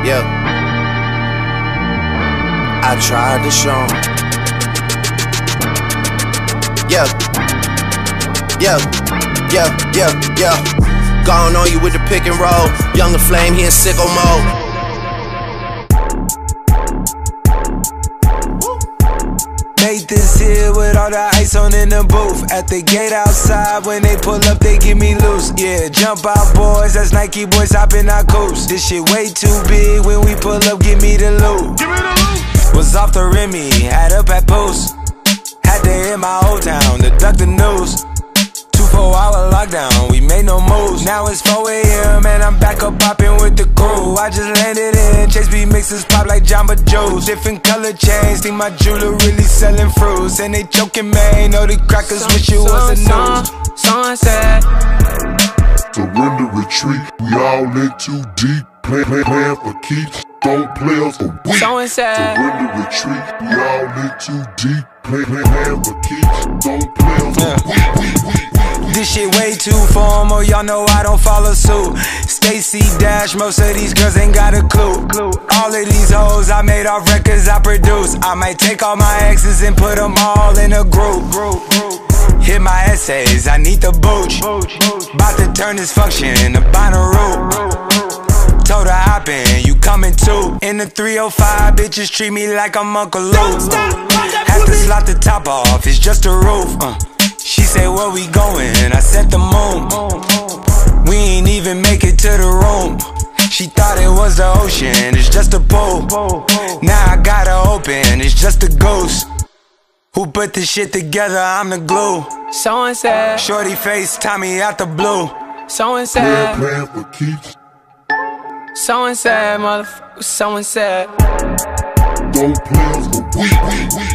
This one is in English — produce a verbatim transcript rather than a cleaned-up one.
Yeah, I tried to show 'em. Yeah, yeah, yeah, yeah, yeah. Gone on you with the pick and roll. Younger flame, he in sicko mode. Made this here with all the ice on in the booth. At the gate outside, when they pull up, they give me loose. Yeah, jump out boys, that's Nike boys hopping our coast. This shit way too big, when we pull up, give me the loot. Give me the loot. Was off the Remy, had up at post. Had to hit my old town to duck the news. Two four hour lockdown, we made no moves. Now it's four A M and I'm back up popping with the crew. I just landed in, Chase B mixes pop like Jamba Joe's. Different color chains, think my jeweler really selling fruits. And they joking, man, know the crackers wish it was a news. Someone said, surrender, retreat, we all in too deep. Plan, plan, plan for keeps, don't play us for weak. Someone said, surrender, retreat, we all in too deep. Plan, plan, plan for keeps, don't play us for weak, weak, weak. This shit way too formal, y'all know I don't follow suit. Stacy Dash, most of these girls ain't got a clue. All of these hoes I made off records I produce. I might take all my exes and put them all in a group. Hit my essays, I need the booch. About to turn this function into Bonnaroo. Told her hop in, you coming too. In the three oh five, bitches treat me like I'm Uncle Luke. Have to slot the top off, it's just a roof. uh. She said, where we going? I said the moon. We ain't even make it to the room. She thought it was the ocean, it's just a pool. Now I gotta open, it's just a ghost. Who put this shit together? I'm the glue. someone said, Shorty face, Tommy out the blue. someone Plan, said, plan for keeps, someone said, motherfucker, someone said. don't play us for weak, weak, weak.